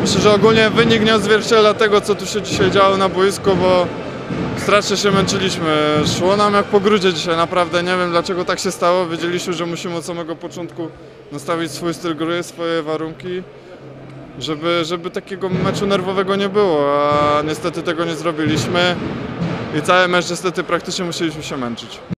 Myślę, że ogólnie wynik nie odzwierciedla tego, co tu się dzisiaj działo na boisku, bo strasznie się męczyliśmy. Szło nam jak po grudzie dzisiaj, naprawdę nie wiem, dlaczego tak się stało. Wiedzieliśmy, że musimy od samego początku nastawić swój styl gry, swoje warunki, żeby takiego meczu nerwowego nie było, a niestety tego nie zrobiliśmy i cały mecz niestety praktycznie musieliśmy się męczyć.